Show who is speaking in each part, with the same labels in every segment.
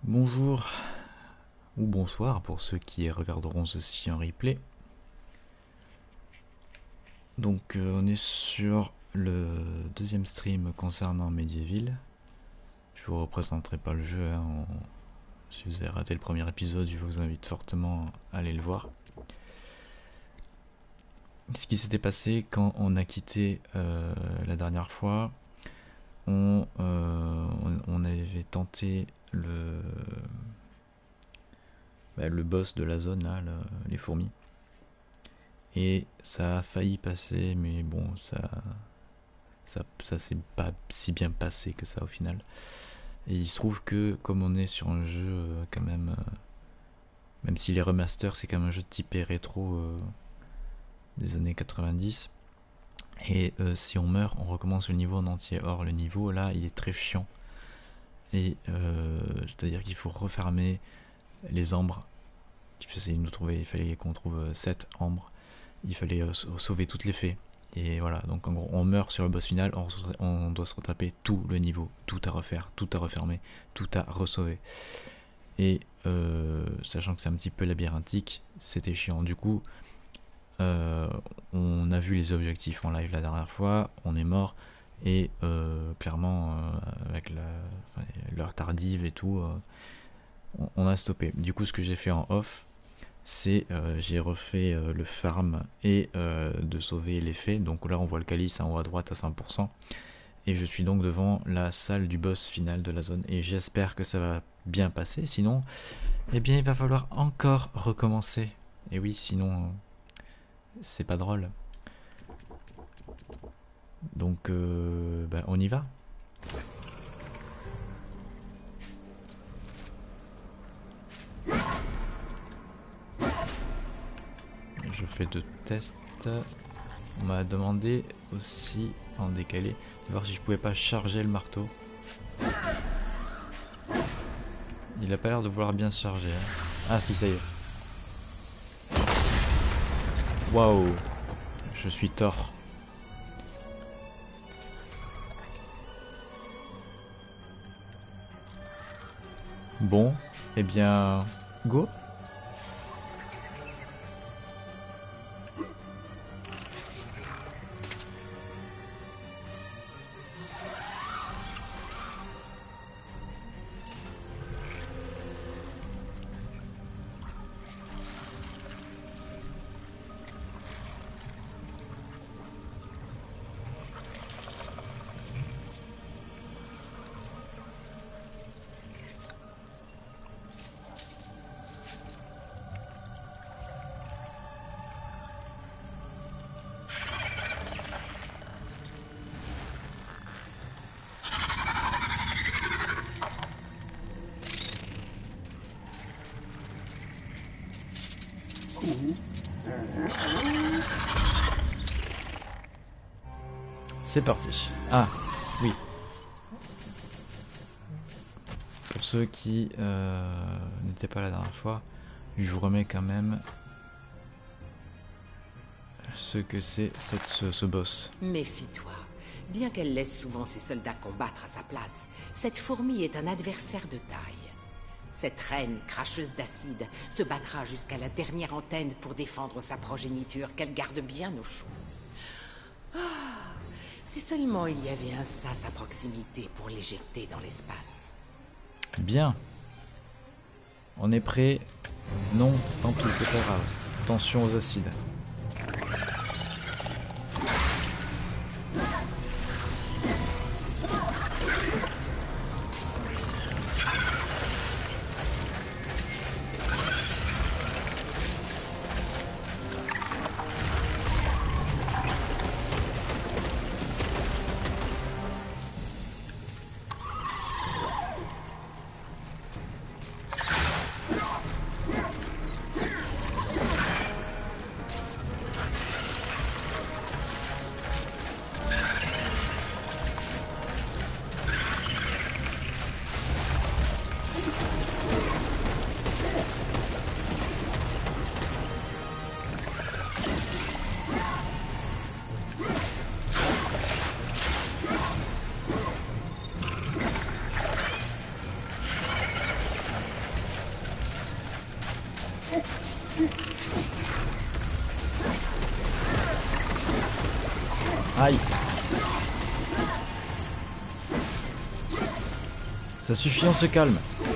Speaker 1: Bonjour ou bonsoir pour ceux qui regarderont ceci en replay. Donc on est sur le deuxième stream concernant Medieval. Je vous représenterai pas le jeu, hein. Si vous avez raté le premier épisode, je vous invite fortement à aller le voir. Ce qui s'était passé quand on a quitté la dernière fois, on avait tenté le boss de la zone là, les fourmis. Et ça a failli passer, mais bon, ça s'est pas si bien passé que ça au final. Et il se trouve que comme on est sur un jeu quand même, même s'il est remaster, c'est quand même un jeu typé rétro des années 90. Et si on meurt, on recommence le niveau en entier. Or le niveau là, il est très chiant. Et c'est-à-dire qu'il faut refermer les ambres. Il fallait qu'on trouve 7 ambres. Il fallait sauver toutes les fées. Et voilà, donc en gros, on meurt sur le boss final, on doit se retaper tout le niveau, tout à refaire, tout à refermer, tout à re-sauver. Et sachant que c'est un petit peu labyrinthique, c'était chiant. Du coup, on a vu les objectifs en live la dernière fois, on est mort, et clairement, avec l'heure tardive et tout, on a stoppé. Du coup, ce que j'ai fait en off, c'est j'ai refait le farm et de sauver les fées. Donc là on voit le calice en haut à droite à 100%. Et je suis donc devant la salle du boss final de la zone. Et j'espère que ça va bien passer. Sinon, eh bien il va falloir encore recommencer. Et oui, sinon c'est pas drôle. Donc on y va. Je fais 2 tests. On m'a demandé aussi en décalé de voir si je pouvais pas charger le marteau. Il a pas l'air de vouloir bien se charger, hein. Ah si, ça y est. Waouh, je suis tort. Bon, eh bien, go. C'est parti. Ah, oui. Pour ceux qui n'étaient pas là la dernière fois, je vous remets quand même ce que c'est ce boss.
Speaker 2: Méfie-toi. Bien qu'elle laisse souvent ses soldats combattre à sa place, cette fourmi est un adversaire de taille. Cette reine cracheuse d'acide se battra jusqu'à la dernière antenne pour défendre sa progéniture qu'elle garde bien au chaud. Ah, si seulement il y avait un sas à proximité pour l'éjecter dans l'espace.
Speaker 1: Bien. On est prêt. Non, tant pis, c'est pas grave. Attention aux acides. Aïe. Ça suffit, on se calme.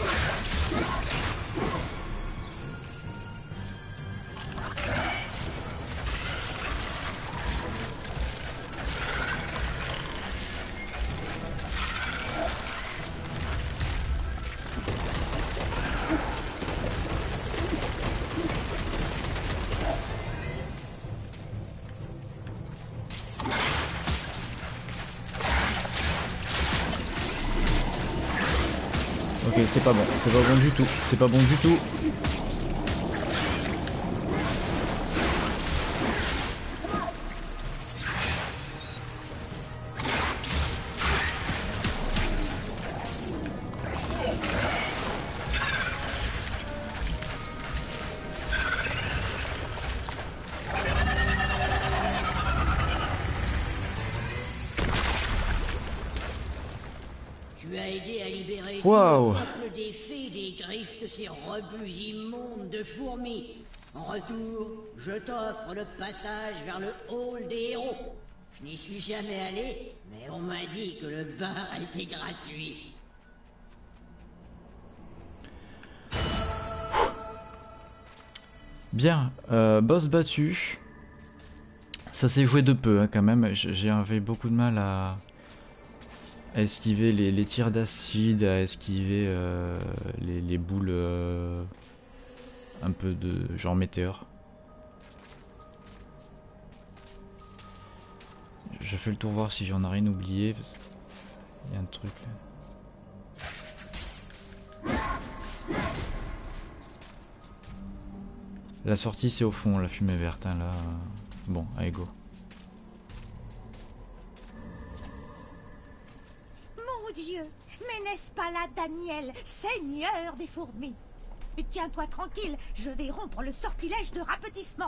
Speaker 1: Ok, c'est pas bon du tout, c'est pas bon du tout.
Speaker 3: Tu as aidé à libérer
Speaker 1: Waouh.
Speaker 3: tout le peuple des fées des griffes de ces rebuts immondes de fourmis. En retour, je t'offre le passage vers le hall des héros. Je n'y suis jamais allé, mais on m'a dit que le bar était gratuit.
Speaker 1: Bien, boss battu. Ça s'est joué de peu hein, quand même. J'avais beaucoup de mal à esquiver les tirs d'acide, à esquiver les boules un peu de genre météore. Je fais le tour voir si j'en ai rien oublié. Il y a un truc là. La sortie c'est au fond, la fumée verte hein, là. Bon, allez go.
Speaker 4: Mon Dieu, mais n'est-ce pas là Daniel, seigneur des fourmis? Tiens-toi tranquille, je vais rompre le sortilège de rapetissement.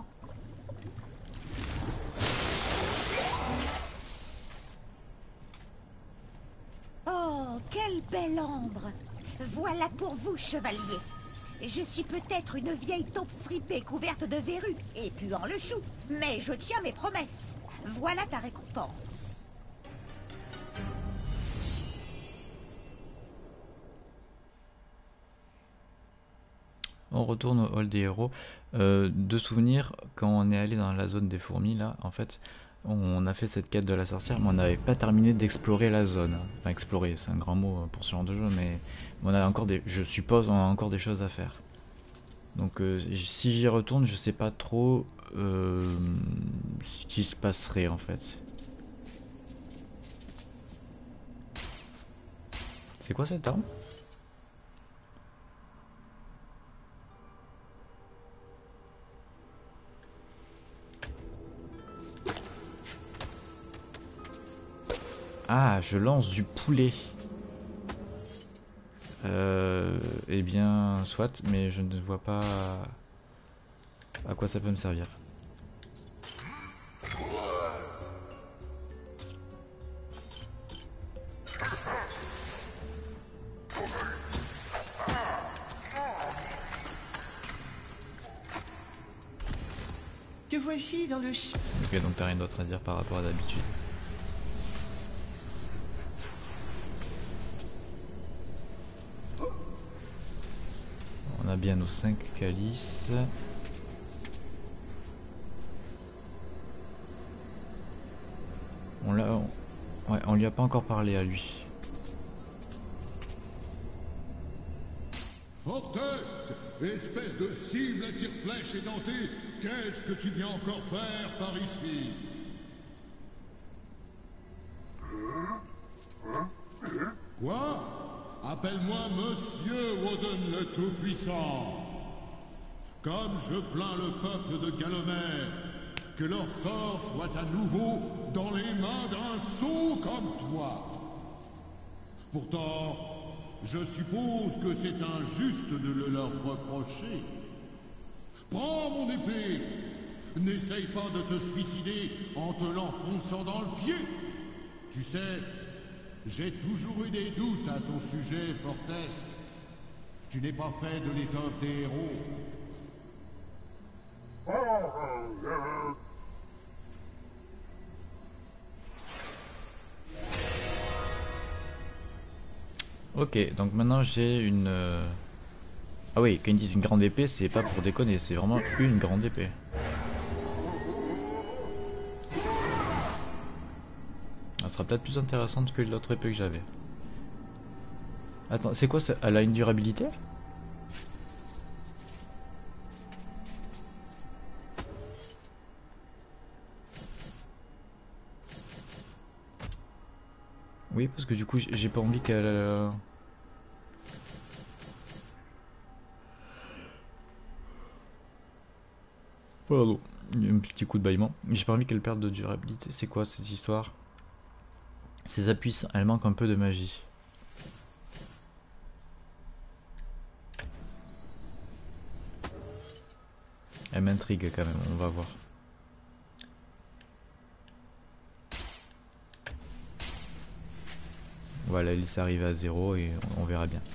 Speaker 4: Oh, quelle belle ambre! Voilà pour vous, chevalier. Je suis peut-être une vieille taupe fripée couverte de verrues et puant le chou, mais je tiens mes promesses. Voilà ta récompense.
Speaker 1: On retourne au hall des héros. De souvenir, quand on est allé dans la zone des fourmis, là, en fait, on a fait cette quête de la sorcière, mais on n'avait pas terminé d'explorer la zone. Enfin, explorer, c'est un grand mot pour ce genre de jeu, mais on a encore je suppose, on a encore des choses à faire. Donc, si j'y retourne, je sais pas trop ce qui se passerait en fait. C'est quoi cette arme ? Ah, je lance du poulet. Eh bien, soit, mais je ne vois pas à quoi ça peut me servir.
Speaker 5: Te voici dans le...
Speaker 1: Ok, donc t'as rien d'autre à dire par rapport à d'habitude. On a bien nos 5 calices. Ouais, on lui a pas encore parlé à lui.
Speaker 6: Forteste, espèce de cible à tire-flèche édentée, qu'est-ce que tu viens encore faire par ici? Quoi? Appelle-moi Monsieur Woden le Tout-Puissant. Comme je plains le peuple de Galomère, que leur sort soit à nouveau dans les mains d'un sot comme toi. Pourtant, je suppose que c'est injuste de le leur reprocher. Prends mon épée. N'essaye pas de te suicider en te l'enfonçant dans le pied. Tu sais, j'ai toujours eu des doutes à ton sujet, Fortesque. Tu n'es pas fait de l'étoffe des héros.
Speaker 1: Ok, donc maintenant j'ai une... Ah oui, quand ils disent une grande épée, c'est pas pour déconner, c'est vraiment une grande épée. Elle sera peut-être plus intéressante que l'autre épée que j'avais. Attends, c'est quoi ça? Elle a une durabilité? Oui, parce que du coup, j'ai pas envie qu'elle... Pardon, il y a un petit coup de bâillement. J'ai pas envie qu'elle perde de durabilité. C'est quoi cette histoire? Ses appuis, elle manque un peu de magie. Elle m'intrigue quand même, on va voir. Voilà, il s'arrive à 0 et on verra bien.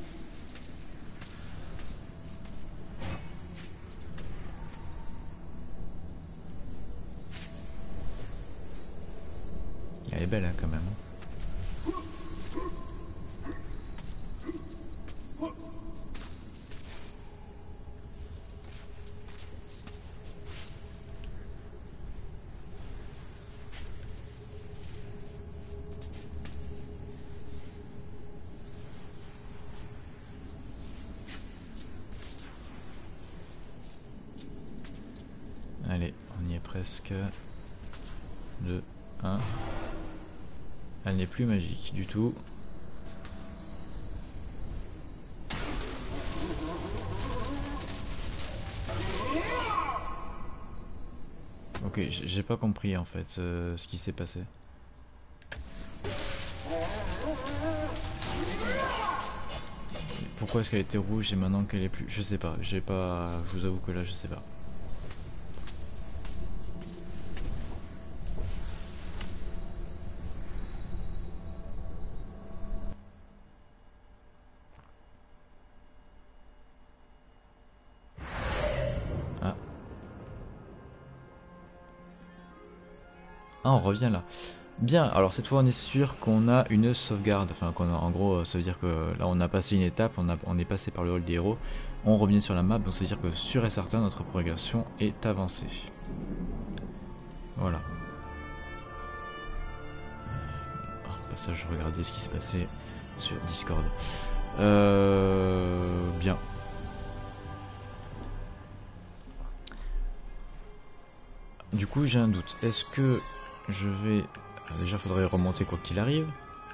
Speaker 1: Elle est belle hein, quand même. Allez, on y est presque. 2, 1. Elle n'est plus magique du tout. Ok, j'ai pas compris en fait ce qui s'est passé. Pourquoi est-ce qu'elle était rouge et maintenant qu'elle est plus... Je sais pas, j'ai pas... Je vous avoue que là je sais pas. Ah. Ah, on revient là. Bien, alors cette fois on est sûr qu'on a une sauvegarde, enfin qu'on a, en gros ça veut dire que là on a passé une étape, on est passé par le hall des héros, on revient sur la map, donc ça veut dire que sûr et certain notre progression est avancée. Voilà. Passage, je regardais ce qui se passait sur Discord. Bien. Du coup j'ai un doute, est-ce que je vais... Déjà faudrait remonter quoi qu'il arrive.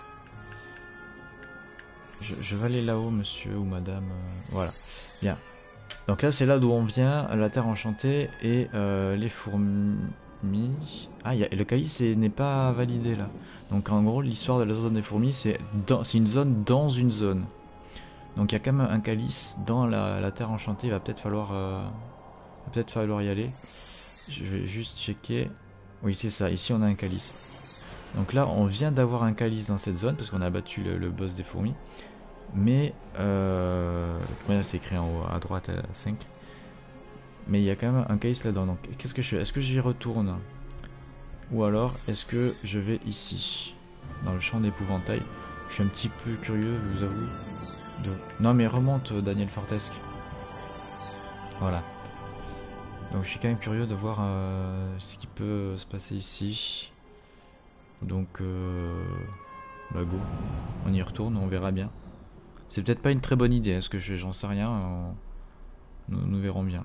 Speaker 1: Je vais aller là-haut monsieur ou madame. Voilà. Bien. Donc là c'est là d'où on vient, la terre enchantée et les fourmis. Ah, le calice n'est pas validé là. Donc en gros l'histoire de la zone des fourmis c'est une zone dans une zone. Donc il y a quand même un calice dans la terre enchantée, il va peut-être falloir, y aller. Je vais juste checker. Oui c'est ça, ici on a un calice. Donc là on vient d'avoir un calice dans cette zone parce qu'on a battu le boss des fourmis. Mais c'est écrit en haut à droite à 5. Mais il y a quand même un calice là-dedans. Donc qu'est-ce que je fais? Est-ce que j'y retourne? Ou alors est-ce que je vais ici dans le champ d'épouvantail? Je suis un petit peu curieux, je vous avoue. Non mais remonte Daniel Fortesque. Voilà. Donc je suis quand même curieux de voir ce qui peut se passer ici. Donc bah go, on y retourne, on verra bien. C'est peut-être pas une très bonne idée, est-ce que j'en sais rien, nous verrons bien.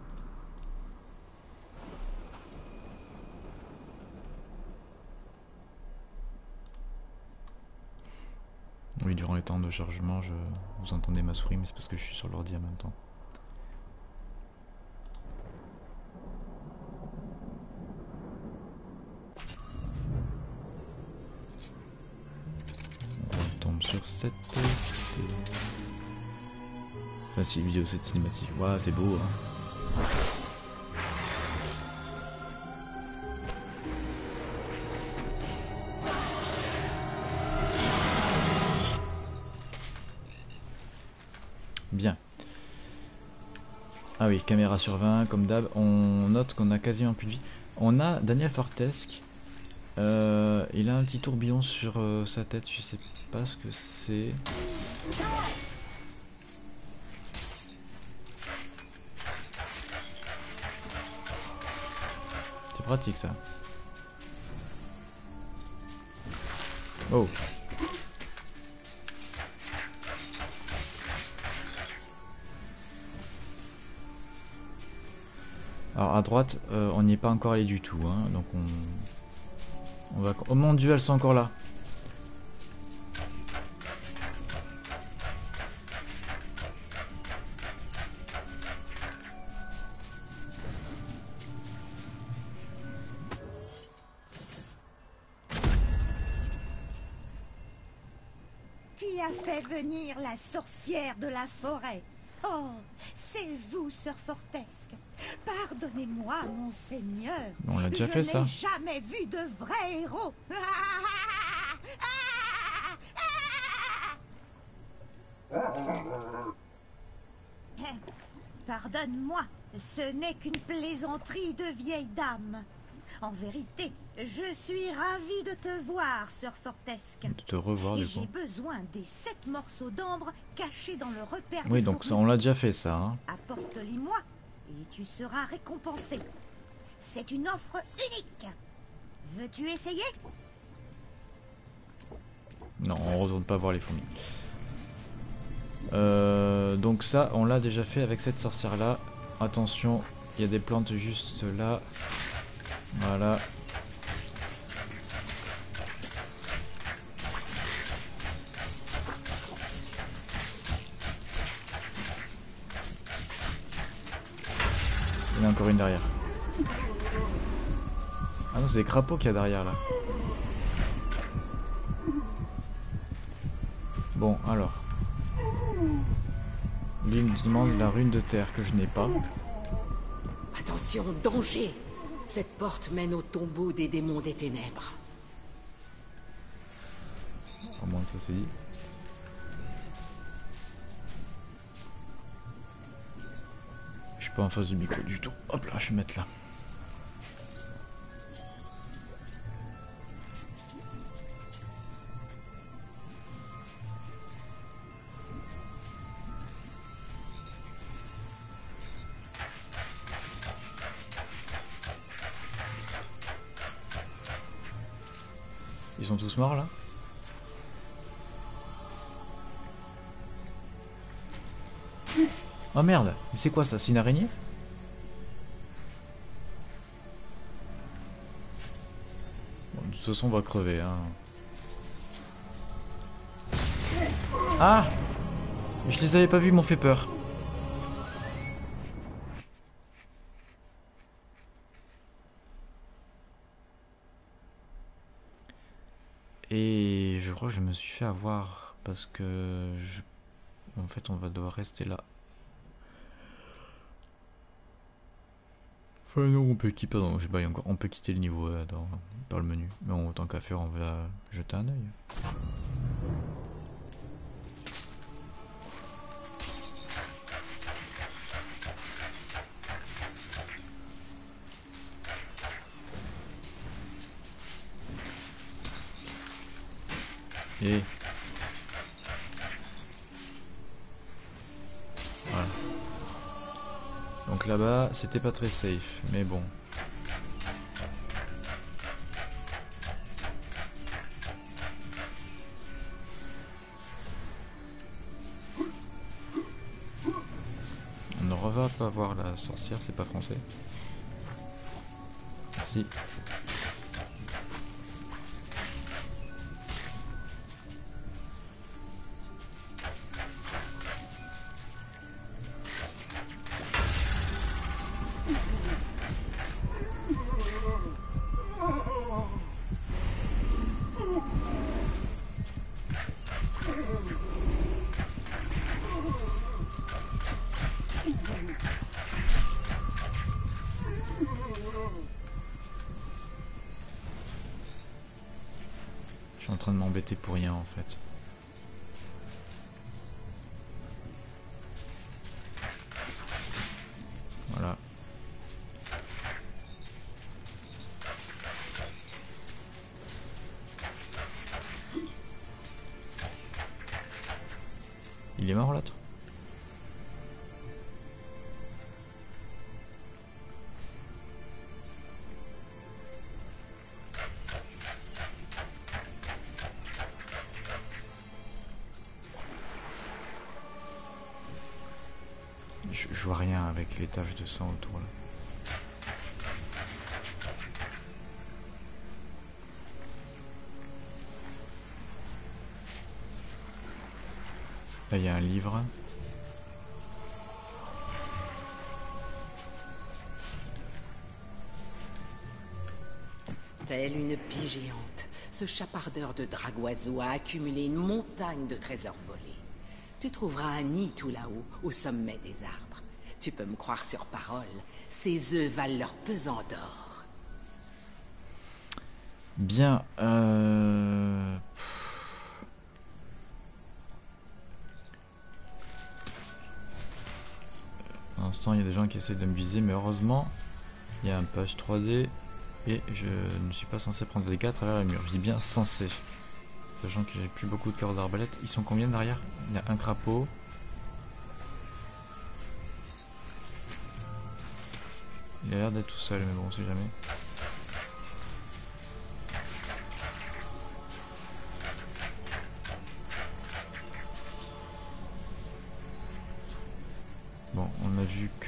Speaker 1: Oui, durant les temps de chargement, vous entendez ma souris, mais c'est parce que je suis sur l'ordi en même temps. On tombe sur cette... Enfin, si vidéo, cette cinématique. Waouh, c'est beau, hein. Bien. Ah oui, caméra sur 20, comme d'hab. On note qu'on a quasiment plus de vie. On a Daniel Fortesque. Il a un petit tourbillon sur sa tête, je sais pas ce que c'est. C'est pratique ça. Oh. Alors à droite, on n'y est pas encore allé du tout, hein, donc on va... Oh mon dieu, elles sont encore là.
Speaker 4: Qui a fait venir la sorcière de la forêt? Oh, c'est vous, Sir Fortesque. Pardonnez-moi, mon seigneur.
Speaker 1: On l'a déjà fait ça.
Speaker 4: Je n'ai jamais vu de vrai héros. Pardonne-moi, ce n'est qu'une plaisanterie de vieille dame. En vérité, je suis ravie de te voir, Sir Fortesque.
Speaker 1: De te revoir du coup.
Speaker 4: J'ai besoin des 7 morceaux d'ambre cachés dans le repère
Speaker 1: Oui,
Speaker 4: des
Speaker 1: donc ça,
Speaker 4: fourmis.
Speaker 1: on l'a déjà fait ça. Hein.
Speaker 4: Apporte-les-moi et tu seras récompensé. C'est une offre unique. Veux-tu essayer?
Speaker 1: Non, on retourne pas voir les fourmis. Donc ça, on l'a déjà fait avec cette sorcière là. Attention, il y a des plantes juste là. Voilà. Il y en a encore une derrière. Ah non, c'est des crapauds qu'il y a derrière là. Bon, alors. Lui me demande la rune de terre que je n'ai pas.
Speaker 2: Attention, danger! Cette porte mène au tombeau des démons des ténèbres.
Speaker 1: Au moins ça c'est dit. Je suis pas en face du micro du tout. Hop là, je vais mettre là. Ils sont tous morts là? Oh merde, mais c'est quoi ça? C'est une araignée? Bon, de toute façon on va crever hein. Ah! Je les avais pas vus, ils m'ont fait peur. Et je crois que je me suis fait avoir parce que en fait on va devoir rester là. Enfin non, on peut quitter, pardon, je baille encore, on peut quitter le niveau par le menu. Mais bon, tant qu'à faire, on va jeter un œil. Et voilà. Donc là-bas, c'était pas très safe, mais bon. On ne va pas voir la sorcière, c'est pas français. Merci. Je suis en train de m'embêter pour rien en fait. Il est mort l'autre? Je vois rien avec les taches de sang autour là. Là il y a un livre.
Speaker 2: Telle une pie géante, ce chapardeur de dragoiseaux a accumulé une montagne de trésors volés. Tu trouveras un nid tout là-haut, au sommet des arbres. Tu peux me croire sur parole, ces œufs valent leur pesant d'or.
Speaker 1: Bien, Pour l'instant, il y a des gens qui essayent de me viser, mais heureusement, il y a un page 3D et je ne suis pas censé prendre des dégâts à travers les murs. Je dis bien censé. Sachant que j'ai plus beaucoup de corps d'arbalète. Ils sont combien derrière? Il y a un crapaud. Il a l'air d'être tout seul, mais bon, on sait jamais. Bon, on a vu que...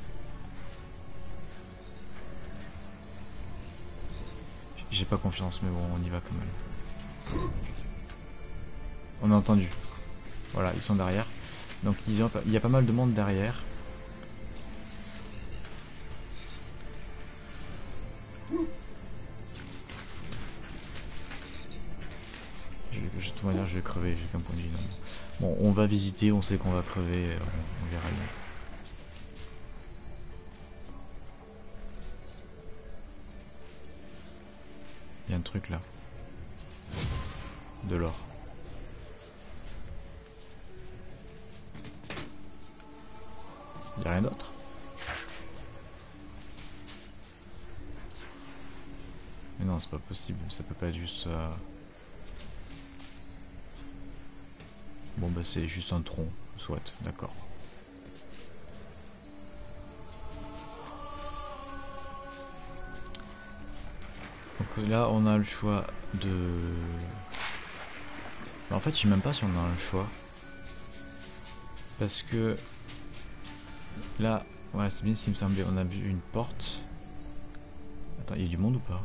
Speaker 1: J'ai pas confiance, mais bon, on y va quand même. On a entendu. Voilà, ils sont derrière. Donc il y a pas mal de monde derrière. De toute manière, je vais crever, j'ai qu'un point de vie. Bon, on va visiter, on sait qu'on va crever, on verra bien. Il y a un truc là. De l'or. Il n'y a rien d'autre. Mais non, c'est pas possible, ça peut pas être juste ça. Bon bah c'est juste un tronc, soit, d'accord. Donc là on a le choix de... En fait je sais même pas si on a un choix. Parce que... Là, voilà c'est bien ce qui me semblait, on a vu une porte. Attends, il y a du monde ou pas?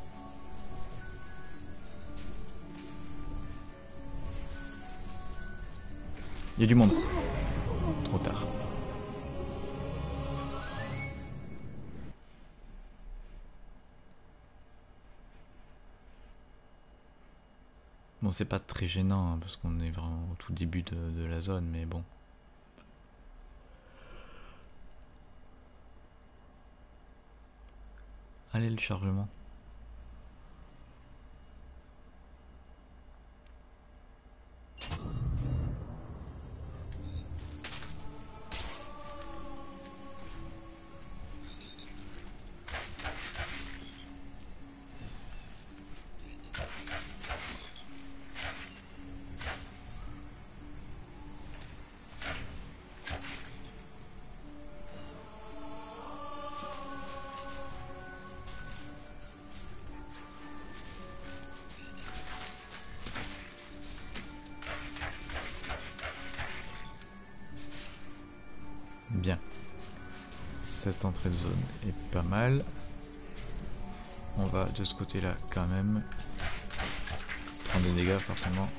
Speaker 1: Il y a du monde. Trop tard. Bon, c'est pas très gênant, hein, parce qu'on est vraiment au tout début de la zone, mais bon. Allez, le chargement. Bien. Cette entrée de zone est pas mal. On va de ce côté-là quand même. Prendre des dégâts forcément.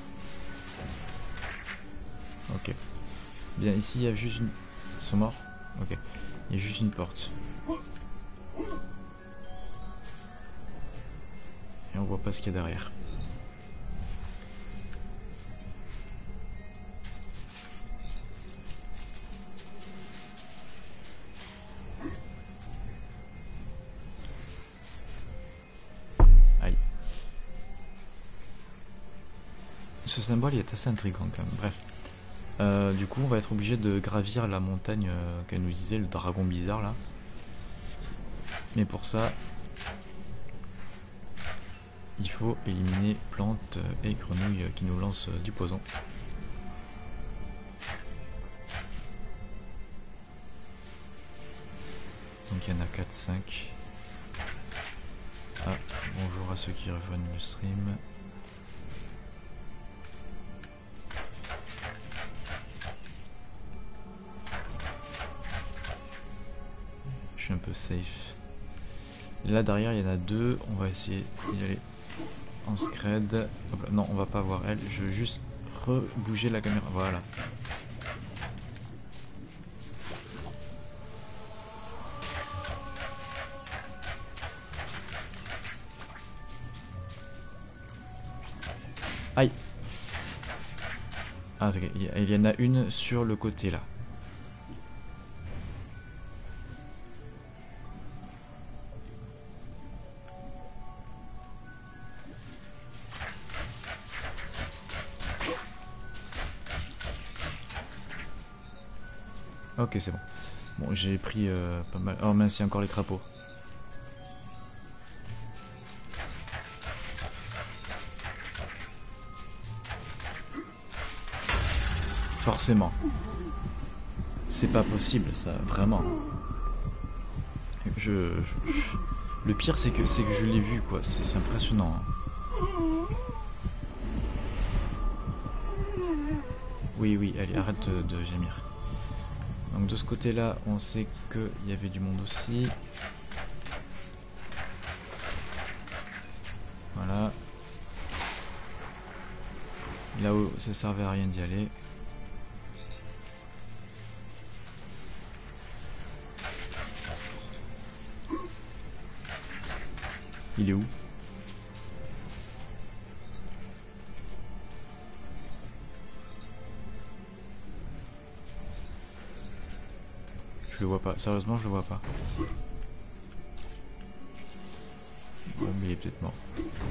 Speaker 1: Ok. Bien, ici il y a juste une... Ils sont morts? Ok. Il y a juste une porte. Et on voit pas ce qu'il y a derrière. Ce symbole il est assez intriguant quand même, bref. Du coup on va être obligé de gravir la montagne qu'elle nous disait, le dragon bizarre là. Mais pour ça, il faut éliminer plantes et grenouilles qui nous lancent du poison. Donc il y en a 4, 5. Ah, bonjour à ceux qui rejoignent le stream. Je suis un peu safe. Et là derrière il y en a 2, on va essayer d'y aller en scred. Non, on va pas voir elle, je veux juste rebouger la caméra, voilà. Aïe. Ah, il y en a une sur le côté là. Ok, c'est bon. Bon, j'ai pris pas mal. Oh mince, il y a encore les crapauds. Forcément. C'est pas possible, ça, vraiment. Le pire, c'est que je l'ai vu, quoi. C'est impressionnant. Hein. Oui, oui, allez, arrête de gémir. Donc de ce côté-là, on sait qu'il y avait du monde aussi. Voilà. Là où ça servait à rien d'y aller. Il est où? Je le vois pas, sérieusement je le vois pas. Bon, mais il est peut-être mort.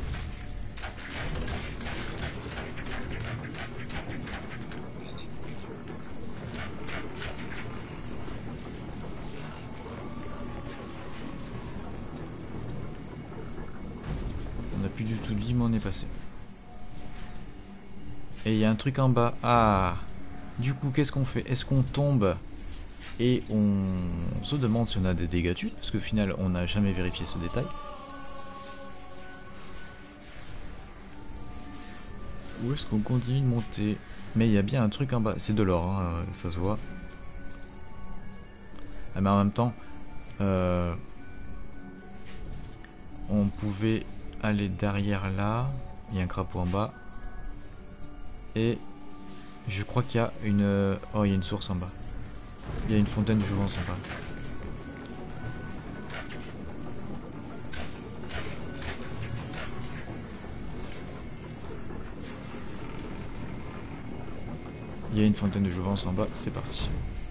Speaker 1: On n'a plus du tout de vie, mais on est passé. Et il y a un truc en bas. Ah! Du coup, qu'est-ce qu'on fait? Est-ce qu'on tombe et on se demande si on a des dégâts de chute? Parce qu'au final, on n'a jamais vérifié ce détail. Ou est-ce qu'on continue de monter? Mais il y a bien un truc en bas. C'est de l'or, hein, ça se voit. Ah, mais en même temps, on pouvait aller derrière là. Il y a un crapaud en bas. Et je crois qu'il y a une... Oh, il y a une source en bas. Il y a une fontaine de jouvence en bas. Il y a une fontaine de jouvence en bas, c'est parti.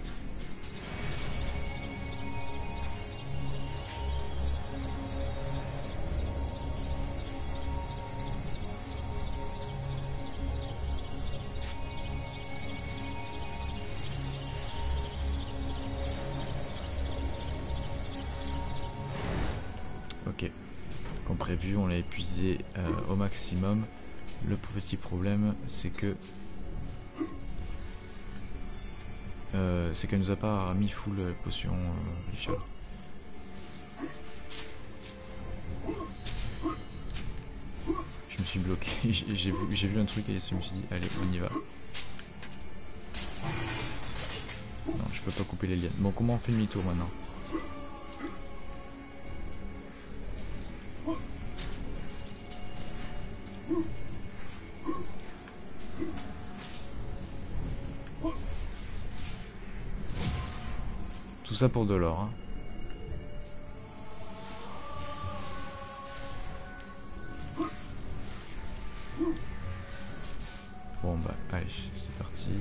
Speaker 1: Ok, comme prévu, on l'a épuisé au maximum. Le petit problème, c'est que qu'elle nous a pas mis full potion Richard. Je me suis bloqué, j'ai vu un truc et je me suis dit allez on y va. Non, je peux pas couper les lianes. Bon, comment on fait demi-tour maintenant? Tout ça pour de l'or, hein. Bon bah allez, c'est parti.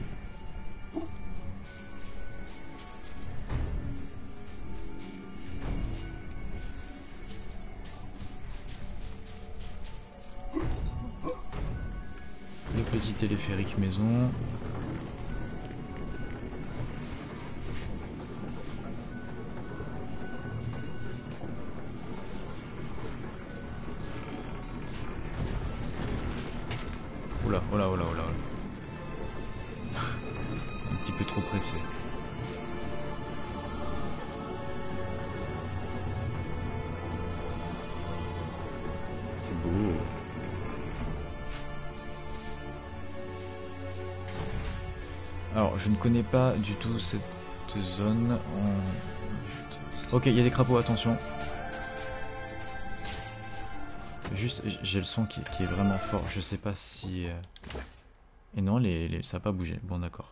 Speaker 1: Le petit téléphérique maison. Oula, oula, oula, oula. Un petit peu trop pressé. Alors, je ne connais pas du tout cette zone. Ok, il y a des crapauds, attention. Juste, j'ai le son qui est vraiment fort. Je sais pas si... Et non, ça n'a pas bougé. Bon, d'accord.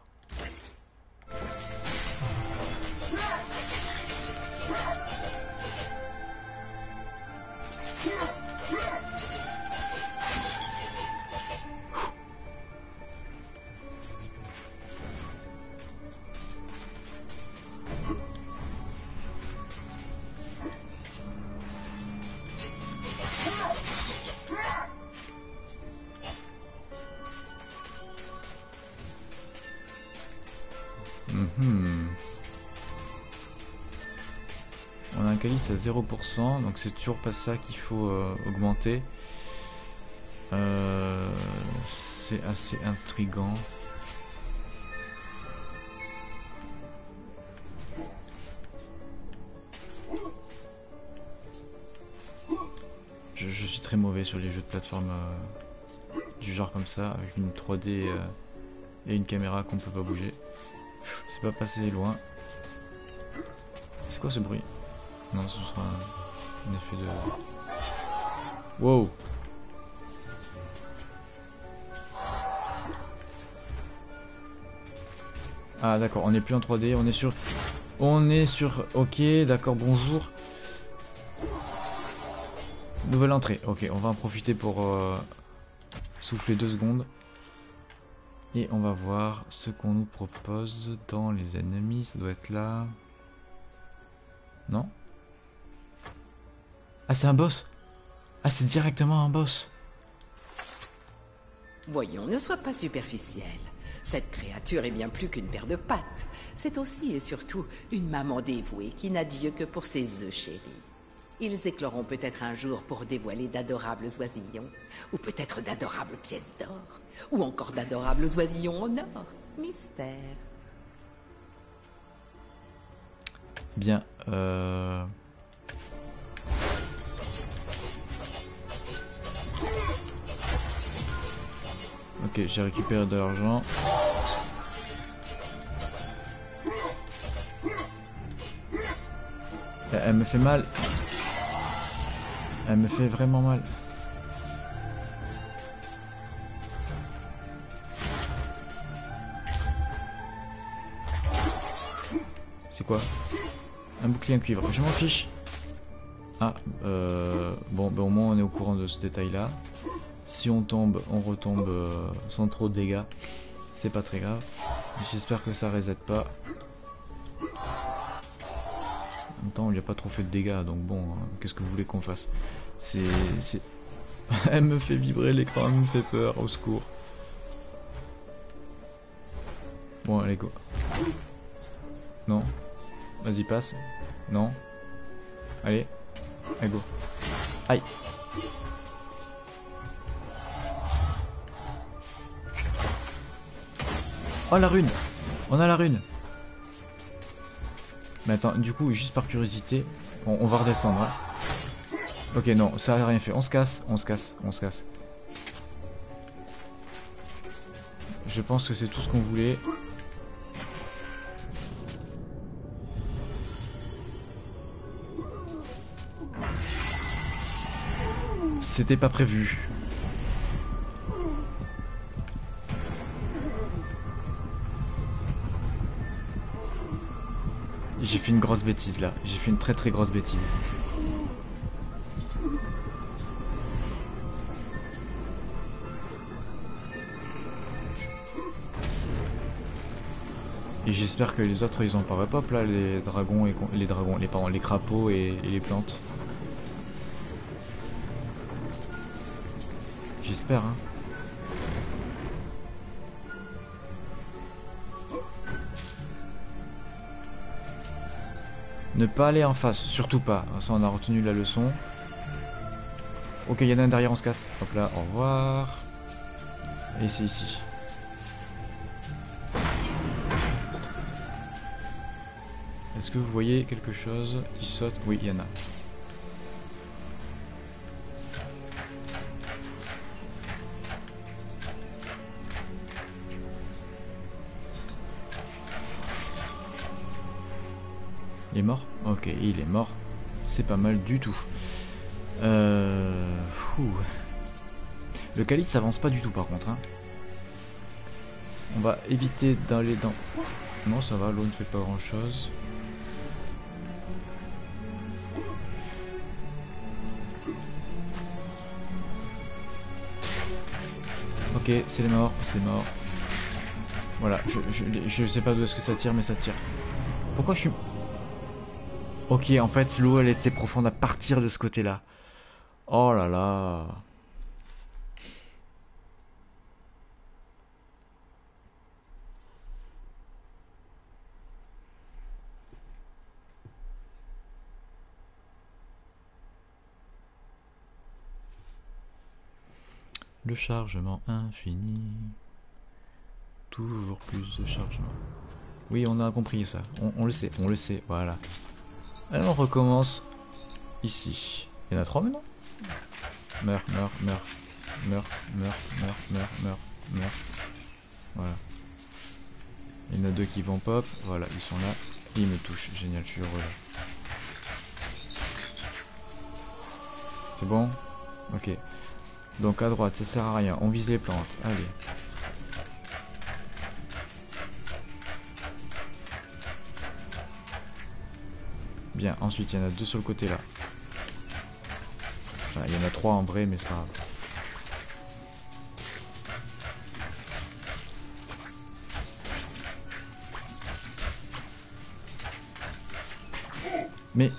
Speaker 1: On a un calice à 0%, donc c'est toujours pas ça qu'il faut augmenter. C'est assez intriguant. Je suis très mauvais sur les jeux de plateforme du genre comme ça, avec une 3D et une caméra qu'on peut pas bouger. C'est pas passé loin. C'est quoi ce bruit? Non, ce sera un effet de... Wow! Ah d'accord, on n'est plus en 3D, on est sur... On est sur... Ok, d'accord, bonjour. Nouvelle entrée, ok, on va en profiter pour souffler 2 secondes. Et on va voir ce qu'on nous propose dans les ennemis, ça doit être là... Non? Ah, c'est un boss. Ah, c'est directement un boss.
Speaker 2: Voyons, ne sois pas superficiel. Cette créature est bien plus qu'une paire de pattes. C'est aussi et surtout une maman dévouée qui n'a Dieu que pour ses œufs chéris. Ils écloront peut-être un jour pour dévoiler d'adorables oisillons, ou peut-être d'adorables pièces d'or, ou encore d'adorables oisillons en or. Mystère.
Speaker 1: Bien, Ok, j'ai récupéré de l'argent. Elle me fait mal. Elle me fait vraiment mal. C'est quoi? Un bouclier en cuivre. Je m'en fiche. Ah, bon, ben au moins on est au courant de ce détail-là. Si on tombe, on retombe sans trop de dégâts. C'est pas très grave. J'espère que ça reset pas. En même temps, on lui a pas trop fait de dégâts, donc bon, hein, qu'est-ce que vous voulez qu'on fasse? C'est... Elle me fait vibrer l'écran, elle me fait peur, au secours. Bon, allez, go. Non. Vas-y, passe. Non. Allez. Allez, go. Aïe. Oh, la rune. On a la rune. Mais attends, du coup, juste par curiosité, on va redescendre. Hein. Ok, non, ça a rien fait. On se casse, on se casse, on se casse. Je pense que c'est tout ce qu'on voulait. C'était pas prévu. J'ai fait une grosse bêtise là. J'ai fait une très très grosse bêtise. Et j'espère que les autres ils ont pas repop là, les dragons et les crapauds et les plantes. J'espère hein. Ne pas aller en face, surtout pas. Ça on a retenu la leçon. Ok, il y en a un derrière, on se casse. Hop là, au revoir. Et c'est ici. Est-ce que vous voyez quelque chose qui saute? Oui, il y en a. Il est mort? Ok, il est mort. C'est pas mal du tout. Fou. Le Khalid s'avance pas du tout par contre. Hein. On va éviter d'aller dans... Non, ça va, l'eau ne fait pas grand chose. Ok, c'est mort, c'est mort. Voilà, je sais pas d'où est-ce que ça tire, mais ça tire. Pourquoi je suis... Ok, en fait, l'eau, elle était profonde à partir de ce côté-là. Oh là là. Le chargement infini. Toujours plus de chargement. Oui, on a compris ça. On le sait, voilà. Alors on recommence ici. Il y en a 3 maintenant. Meurs. Voilà. Il y en a 2 qui vont pop. Voilà, ils sont là. Ils me touchent. Génial, je suis heureux là. C'est bon? Ok. Donc à droite, ça sert à rien. On vise les plantes. Allez. Bien, ensuite il y en a 2 sur le côté là. Enfin, il y en a 3 en vrai, mais c'est pas grave. Mais...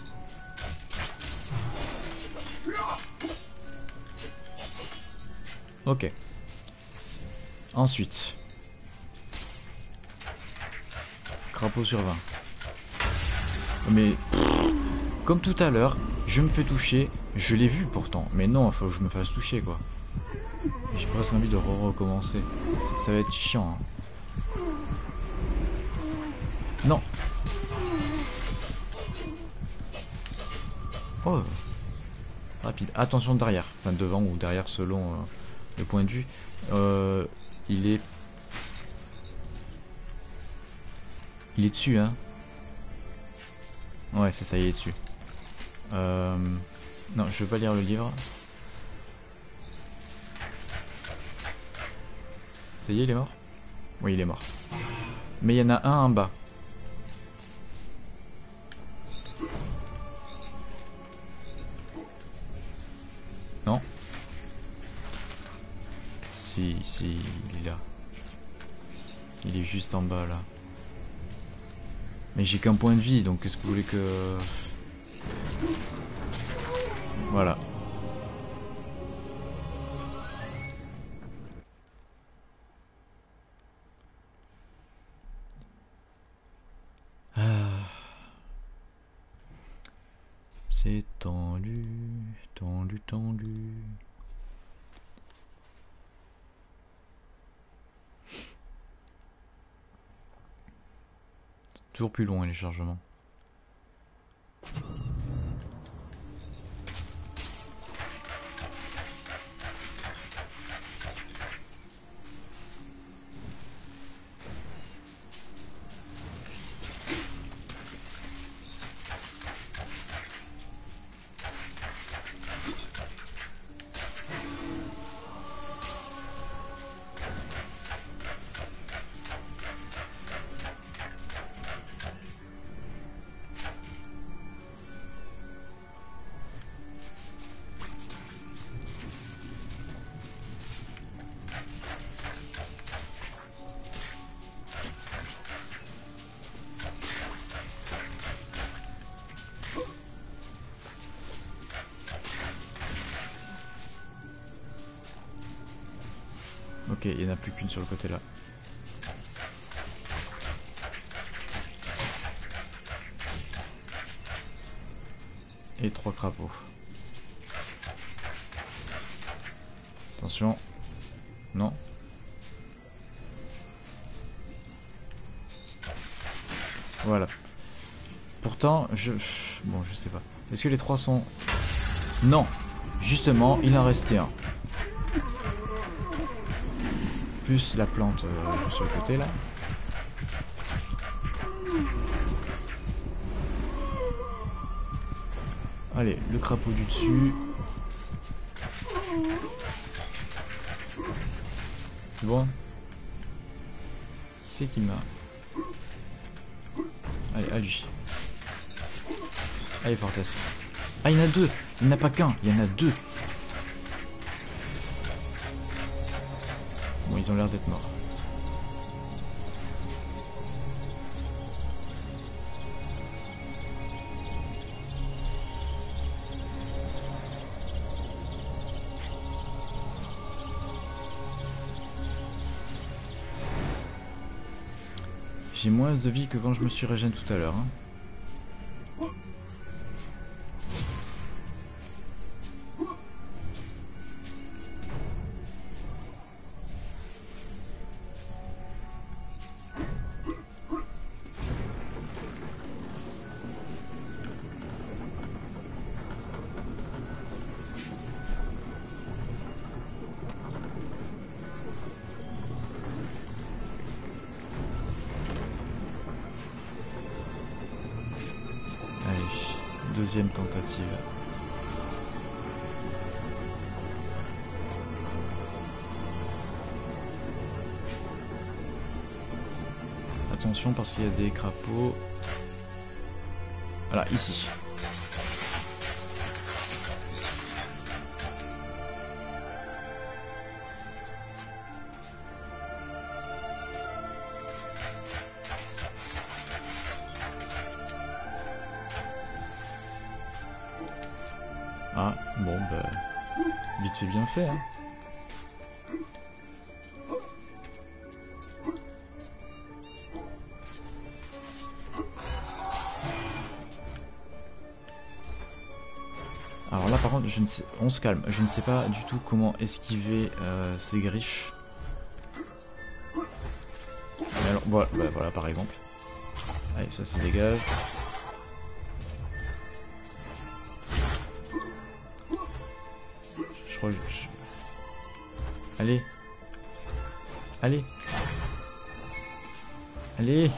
Speaker 1: Ok. Ensuite. Crapaud sur 20. Mais... Comme tout à l'heure, je me fais toucher. Je l'ai vu pourtant. Mais non, il faut que je me fasse toucher quoi. J'ai presque envie de recommencer. Ça va être chiant. Hein. Non. Oh. Rapide. Attention derrière. Enfin devant ou derrière selon le point de vue. Il est dessus hein. Ouais c'est ça, il est dessus. Non, je veux pas lire le livre. Ça y est, il est mort? Oui, il est mort. Mais il y en a un en bas. Non. Si, il est là. Il est juste en bas, là. Mais j'ai qu'un point de vie, donc qu'est-ce que vous voulez que... Voilà. C'est tendu. Toujours plus loin les chargements. Ok, il n'y en a plus qu'une sur le côté là. Et 3 crapauds. Attention. Non. Voilà. Pourtant, bon, je sais pas. Est-ce que les 3 sont... Non. Justement, il en restait un. Plus la plante sur le côté là. Allez, le crapaud du dessus. C'est bon. C'est qui m'a... Allez, à lui. Allez, Fortas. Ah, il y en a deux. Il n'y en a pas qu'un, il y en a deux. Bon, ils ont l'air d'être morts. J'ai moins de vie que quand je me suis régène tout à l'heure. Hein. Deuxième tentative. Attention parce qu'il y a des crapauds. Voilà, ici. Ah, bon, bah, vite fait bien fait, hein. Alors là, par contre, je ne sais, on se calme. Je ne sais pas du tout comment esquiver ces griffes. Mais alors, voilà, bah, voilà, par exemple. Allez, ça se dégage. Je crois que Allez. Allez. Allez.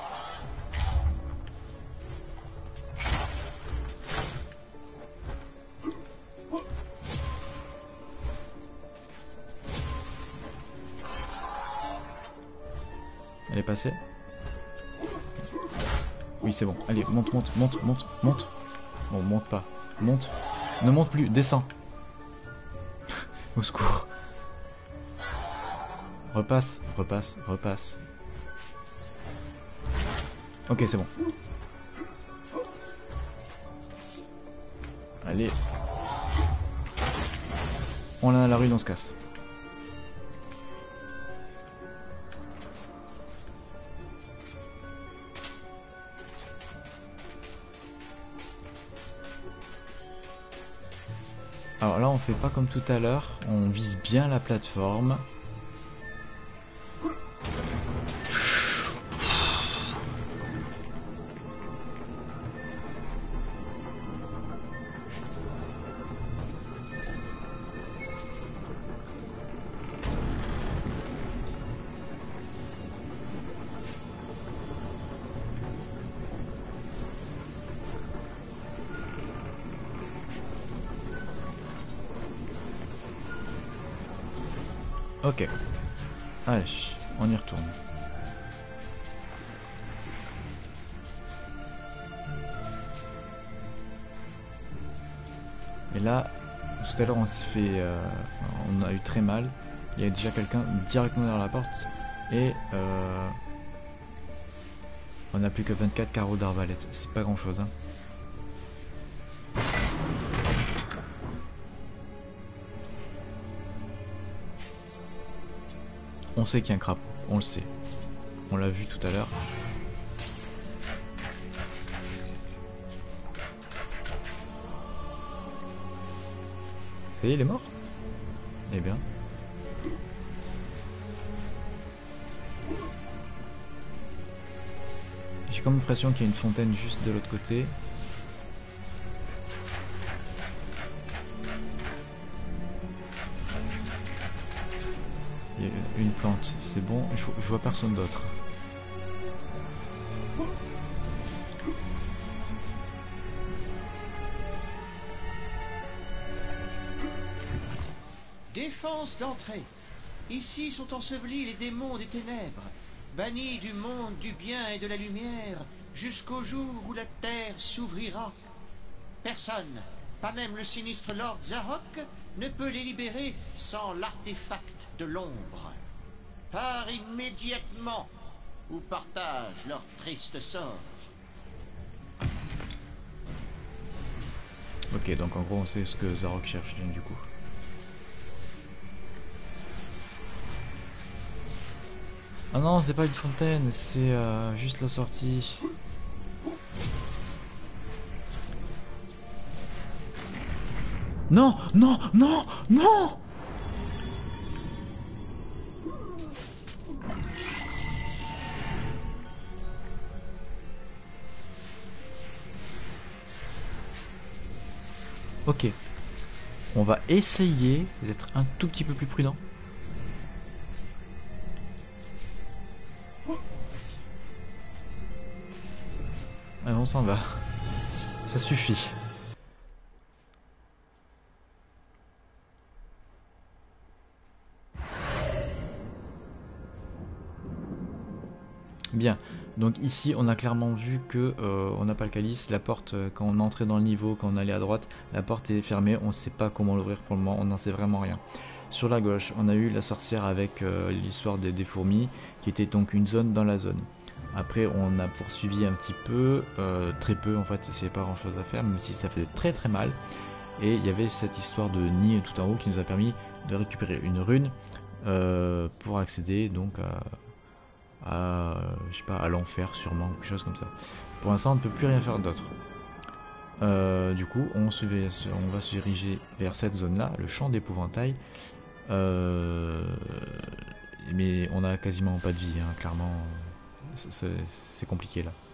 Speaker 1: Elle est passée. Oui, c'est bon. Allez, monte, monte, monte, monte, monte. Bon, monte pas. Monte. Ne monte plus, descends. Au secours. Repasse, repasse, repasse. Ok, c'est bon. Allez. On a la rue, on se casse. Alors là on fait pas comme tout à l'heure, on vise bien la plateforme. Ok. Allez, on y retourne. Et là, tout à l'heure on s'est fait... on a eu très mal. Il y a déjà quelqu'un directement derrière la porte. Et on n'a plus que 24 carreaux d'arbalète. C'est pas grand chose, hein. On sait qu'il y a un crapaud, on le sait. On l'a vu tout à l'heure. Ça y est, il est mort? Eh bien. J'ai comme l'impression qu'il y a une fontaine juste de l'autre côté. Il y a une plante, c'est bon, je vois personne d'autre.
Speaker 5: défense d'entrée. Ici sont ensevelis les démons des ténèbres, bannis du monde du bien et de la lumière, jusqu'au jour où la terre s'ouvrira. Personne, pas même le sinistre Lord Zarok, ne peut les libérer sans l'artefact de l'ombre. Pars immédiatement, ou partage leur triste sort.
Speaker 1: Ok, donc en gros on sait ce que Zarok cherche du coup. Ah non, c'est pas une fontaine, c'est juste la sortie. Non, non, non, non! Ok. On va essayer d'être un tout petit peu plus prudent. Ah, on s'en va. Ça suffit. Bien. Donc ici, on a clairement vu que on n'a pas le calice. La porte, quand on entrait dans le niveau, quand on allait à droite, la porte est fermée. On ne sait pas comment l'ouvrir pour le moment. On n'en sait vraiment rien. Sur la gauche, on a eu la sorcière avec l'histoire des fourmis, qui était donc une zone dans la zone. Après, on a poursuivi un petit peu, très peu en fait, il n'y avait pas grand chose à faire, même si ça faisait très très mal. Et il y avait cette histoire de nid tout en haut qui nous a permis de récupérer une rune pour accéder donc je sais pas, à l'enfer sûrement, quelque chose comme ça. Pour l'instant, on ne peut plus rien faire d'autre. Du coup, on va se diriger vers cette zone-là, le champ d'épouvantail. Mais on a quasiment pas de vie, hein, clairement. C'est compliqué là.